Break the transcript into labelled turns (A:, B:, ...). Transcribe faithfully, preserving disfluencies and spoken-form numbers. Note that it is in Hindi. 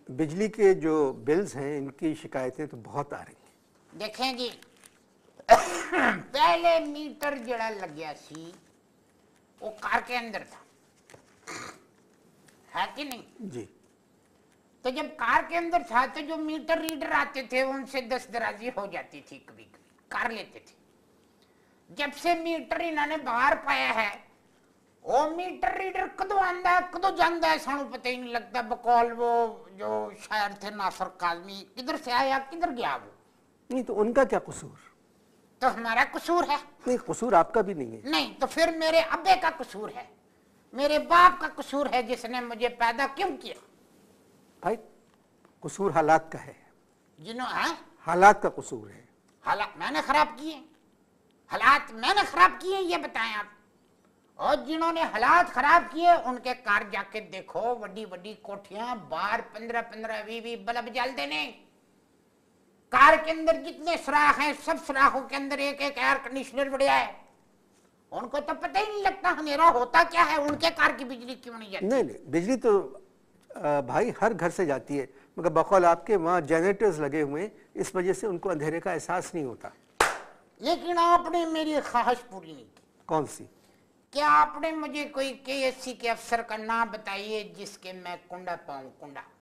A: बिजली के जो बिल्स हैं इनकी शिकायतें तो बहुत आ रही हैं।
B: देखें जी पहले मीटर जड़ा लग गया सी वो कार के अंदर था, है कि नहीं
A: जी।
B: तो जब कार के अंदर था तो जो मीटर रीडर आते थे उनसे दस दराजी हो जाती थी, कभी कभी कार लेते थे। जब से मीटर इन्होंने बाहर पाया है वो मीटर रीडर कदों आंदा है कदों जांदा है सानू पता ही नहीं लगता। बकौल वो जो शायर थे नासर काजमी, किधर से आया किधर गया वो।
A: नहीं तो उनका क्या कसूर?
B: तो हमारा कसूर है?
A: नहीं, कसूर आपका भी नहीं है।
B: नहीं तो फिर मेरे अब्बे का कसूर है, मेरे बाप का कसूर है जिसने मुझे पैदा क्यों किया।
A: भाई कसूर हालात का है,
B: जिन्होंने है
A: हालात का कसूर है।
B: हालात मैंने खराब किए? हालात मैंने खराब किए ये बताएं आप। और जिन्होंने हालात खराब किए उनके कार जाके देखो, बड़ी बड़ी कोठियां, बाहर पंद्रह पंद्रह बीस बीस बल्ब जल देने, कार के अंदर जितने सुराख हैं सब सुराखों के अंदर एक एक एयर कंडीशनर बढ़िया है। उनको तो पता ही नहीं लगता अंधेरा होता क्या है, उनके कार की बिजली क्यों नहीं जाती?
A: नहीं नहीं, बिजली तो आ, भाई हर घर से जाती है, मगर बकौल आपके वहाँ जनरेटर्स लगे हुए हैं, इस वजह से उनको अंधेरे का एहसास नहीं होता।
B: लेकिन आपने मेरी ख्वाहिश पूरी नहीं की।
A: कौन सी?
B: क्या आपने मुझे कोई के एस सी के अफसर का नाम बताइए जिसके मैं कुंडा पाऊं? कुंडा